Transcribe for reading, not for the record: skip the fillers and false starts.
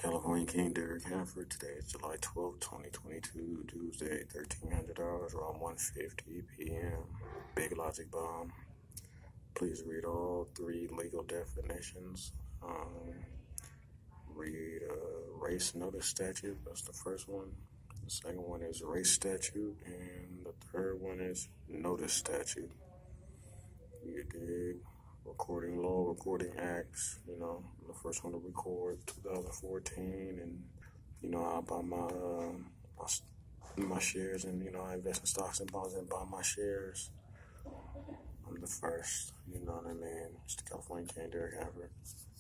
California King Derek Hanford. Today is July 12th, 2022, Tuesday, $1,300, around 1:50 p.m. Big Logic Bomb. Please read all three legal definitions. Read race notice statute. That's the first one. The second one is race statute. And the third one is notice statute. You dig? Recording law, recording acts, the first one to record 2014, and I buy my shares, and I invest in stocks and bonds and buy my shares. I'm the first, you know what I mean? It's the California King Derek Hanford.